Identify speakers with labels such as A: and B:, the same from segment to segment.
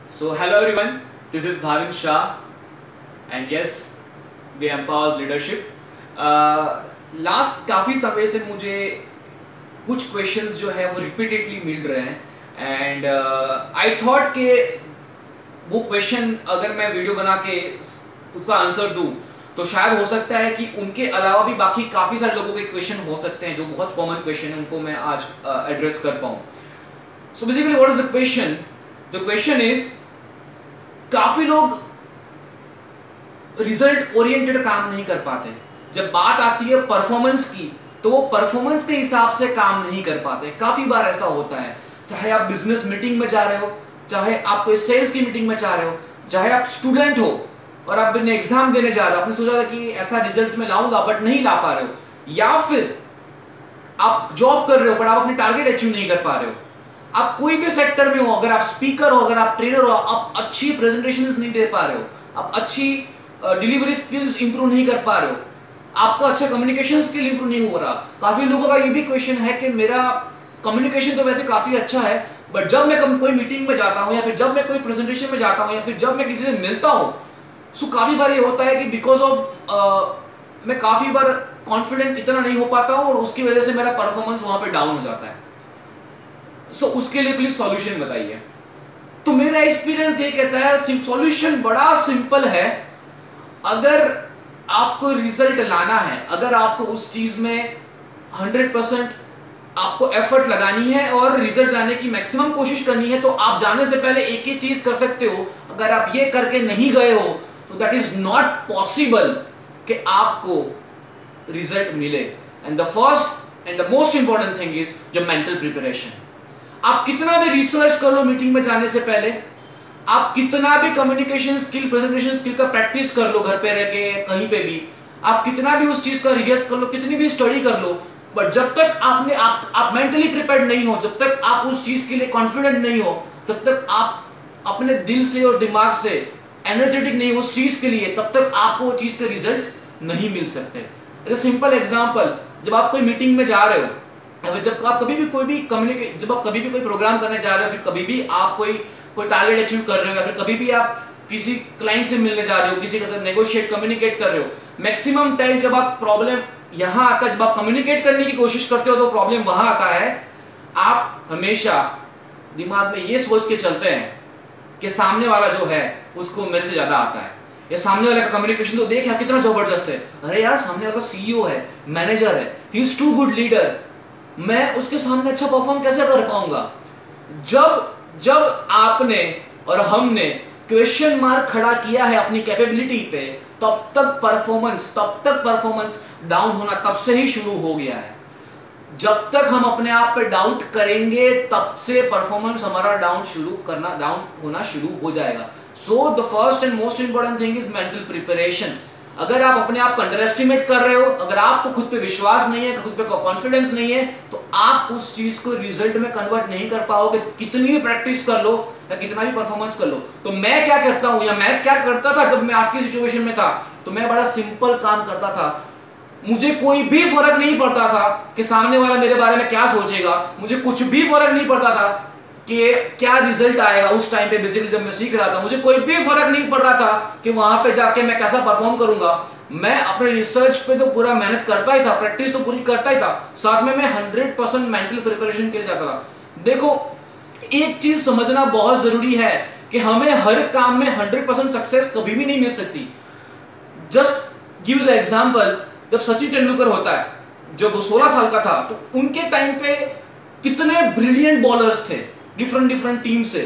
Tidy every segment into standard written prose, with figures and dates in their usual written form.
A: So hello everyone, this is Bhavin Shah and yes, we empowers leadership. Last काफ़ी समय से मुझे कुछ क्वेश्चंस जो है वो रिपीटेडली मिल रहे हैं एंड आई थॉट कि वो क्वेश्चन अगर मैं वीडियो बना के उसका आंसर दूं तो शायद हो सकता है कि उनके अलावा भी बाकी काफ़ी सारे लोगों के क्वेश्चन हो सकते हैं जो बहुत कॉमन क्वेश्चन है, उनको मैं आज एड्रेस कर पाऊँ. So basically what is the question? The question is, काफ़ी लोग रिजल्ट ओरिएंटेड काम नहीं कर पाते. जब बात आती है परफॉर्मेंस की तो वो परफॉर्मेंस के हिसाब से काम नहीं कर पाते. काफी बार ऐसा होता है, चाहे आप बिजनेस मीटिंग में जा रहे हो, चाहे आप कोई सेल्स की मीटिंग में जा रहे हो, चाहे आप स्टूडेंट हो और आप अपने एग्जाम देने जा रहे हो, आपने सोचा था कि ऐसा रिजल्ट में लाऊंगा बट नहीं ला पा रहे हो, या फिर आप जॉब कर रहे हो बट आप अपने टारगेट अचीव नहीं कर पा रहे हो. आप कोई भी सेक्टर में हो, अगर आप स्पीकर हो, अगर आप ट्रेनर हो, आप अच्छी प्रेजेंटेशंस नहीं दे पा रहे हो, आप अच्छी डिलीवरी स्किल्स इंप्रूव नहीं कर पा रहे हो, आपका अच्छा कम्युनिकेशन स्किल इंप्रूव नहीं हो रहा. काफी लोगों का ये भी क्वेश्चन है कि मेरा कम्युनिकेशन तो वैसे काफी अच्छा है बट जब मैं कोई मीटिंग में जाता हूं या फिर जब मैं कोई प्रेजेंटेशन में जाता हूं या फिर जब मैं किसी से मिलता हूं, सो काफी बार ये होता है कि बिकॉज ऑफ मैं काफी बार कॉन्फिडेंट इतना नहीं हो पाता हूं और उसकी वजह से मेरा परफॉर्मेंस वहां पे डाउन हो जाता है. सो उसके लिए प्लीज सॉल्यूशन बताइए. तो मेरा एक्सपीरियंस ये कहता है सॉल्यूशन बड़ा सिंपल है. अगर आपको रिजल्ट लाना है, अगर आपको उस चीज में 100% आपको एफर्ट लगानी है और रिजल्ट लाने की मैक्सिमम कोशिश करनी है, तो आप जाने से पहले एक ही चीज कर सकते हो. अगर आप ये करके नहीं गए हो तो दैट इज नॉट पॉसिबल कि आपको रिजल्ट मिले. And the first and the most important thing is your mental preparation. आप कितना भी रिसर्च कर लो मीटिंग में जाने से पहले, आप कितना भी कम्युनिकेशन स्किल, प्रेजेंटेशन स्किल का प्रैक्टिस कर लो घर पे रह के कहीं पे भी, आप कितना भी उस चीज का रिहर्स कर लो, कितनी भी स्टडी कर लो, बट जब तक आप मेंटली प्रिपेयर्ड नहीं हो, जब तक आप उस चीज के लिए कॉन्फिडेंट नहीं हो, तब तक आप अपने दिल से और दिमाग से एनर्जेटिक नहीं हो उस चीज के लिए, तब तक आपको वो चीज के रिजल्ट्स नहीं मिल सकते. सिंपल एग्जाम्पल, जब आप कोई मीटिंग में जा रहे हो, जब आप कभी भी कोई प्रोग्राम करने जा रहे हो, फिर कभी भी आप कोई टारगेट अचीव कर रहे हो, या फिर कभी भी आप किसी क्लाइंट से मिलने जा रहे हो, किसी के साथ नेगोशिएट कम्युनिकेट कर रहे हो, मैक्सिमम टाइम जब आप प्रॉब्लम यहां आता है, जब आप कम्युनिकेट करने की कोशिश करते हो तो प्रॉब्लम वहां आता है. आप हमेशा दिमाग में ये सोच के चलते हैं कि सामने वाला जो है उसको मेरे से ज्यादा आता है, या सामने वाले का कम्युनिकेशन तो देख यार कितना जबरदस्त है, अरे यार सामने वाला सीईओ है, मैनेजर है, he is too good leader, मैं उसके सामने अच्छा परफॉर्म कैसे कर पाऊंगा. जब आपने और हमने क्वेश्चन मार्क खड़ा किया है अपनी कैपेबिलिटी पे, तब तक परफॉर्मेंस डाउन होना तब से ही शुरू हो गया है. जब तक हम अपने आप पे डाउट करेंगे तब से परफॉर्मेंस हमारा डाउन होना शुरू हो जाएगा. So the first and most important thing is mental preparation. अगर आप अपने आप को अंडर एस्टिमेट कर रहे हो, अगर आपको खुद पे विश्वास नहीं है, खुद पे कॉन्फिडेंस नहीं है, तो आप उस चीज को रिजल्ट में कन्वर्ट नहीं कर पाओगे, कितनी भी प्रैक्टिस कर लो या कितना भी परफॉर्मेंस कर लो. तो मैं क्या करता हूं या मैं क्या करता था जब मैं आपकी सिचुएशन में था, तो मैं बड़ा सिंपल काम करता था. मुझे कोई भी फर्क नहीं पड़ता था कि सामने वाला मेरे बारे में क्या सोचेगा, मुझे कुछ भी फर्क नहीं पड़ता था कि क्या रिजल्ट आएगा. उस टाइम पे बेसिकली जब मैं सीख रहा था, मुझे कोई भी फर्क नहीं पड़ रहा था कि वहां पे जाके मैं कैसा परफॉर्म करूंगा. मैं अपने रिसर्च पे तो पूरा मेहनत करता ही था, प्रैक्टिस तो पूरी करता ही था, साथ में मैं 100% मेंटल प्रिपरेशन के लिए जाता था. देखो, एक चीज समझना बहुत जरूरी है कि हमें हर काम में 100% सक्सेस कभी भी नहीं मिल सकती. जस्ट गिव द एग्जांपल, जब सचिन तेंदुलकर होता है, जब वो 16 साल का था, तो उनके टाइम पे कितने ब्रिलियंट बॉलर्स थे डिफरेंट टीम से,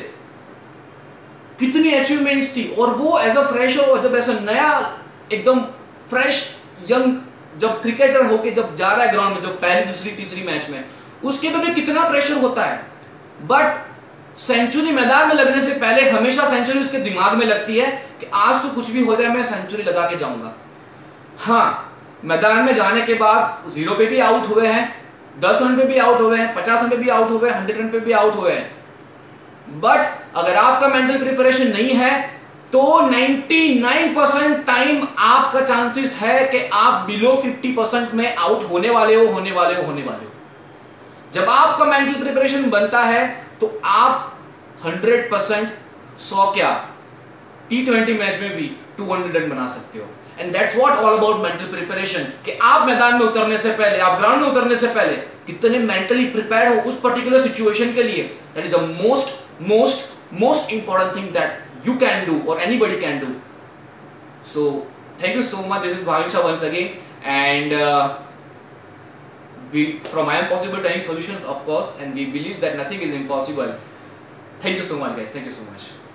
A: कितनी अचीवमेंट्स थी, और वो एज अ फ्रेशर, जब ऐसा नया एकदम फ्रेश यंग जब क्रिकेटर होके जब जा रहा है ग्राउंड में, जब पहली दूसरी तीसरी मैच में, उसके पे कितना प्रेशर होता है. बट सेंचुरी मैदान में लगने से पहले हमेशा सेंचुरी उसके दिमाग में लगती है कि आज तो कुछ भी हो जाए मैं सेंचुरी लगा के जाऊंगा. हाँ, मैदान में जाने के बाद 0 पे भी आउट हुए हैं, 10 रन पे भी आउट हुए हैं, 50 रन पे भी आउट हुए हैं, 100 रन पे भी आउट हुए हैं. बट अगर आपका मेंटल प्रिपरेशन नहीं है तो 99% टाइम आपका चांसेस है कि आप बिलो 50% में आउट होने वाले हो. जब आपका मेंटल प्रिपरेशन बनता है तो आप 100% 100 क्या T20 मैच में भी 200 रन बना सकते हो। And that's what all about mental preparation, कि आप मैदान में उतरने से पहले, आप ग्राउंड में उतरने से पहले कितने मेंटली प्रिपेयर हो उस पर्टिकुलर सिचुएशन के लिए। That is the most important thing that you can do और anybody can do. So thank you so much, this is Bhavin Shah once again, and from I am possible to any solutions, of course, and we believe that nothing is impossible. Thank you so much, guys. Thank you so much.